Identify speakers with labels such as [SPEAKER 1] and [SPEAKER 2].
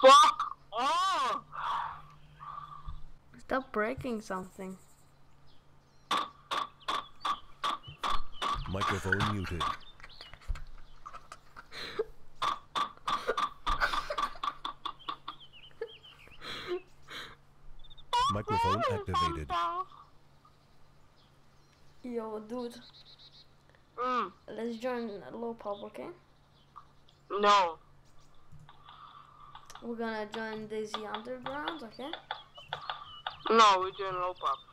[SPEAKER 1] Fuck off!
[SPEAKER 2] Stop breaking something.
[SPEAKER 3] Microphone muted. Microphone activated.
[SPEAKER 2] Yo, dude. Let's join low pop, okay?
[SPEAKER 1] No.
[SPEAKER 2] We're gonna join Dayz Underground, okay?
[SPEAKER 1] No, we're doing low pop.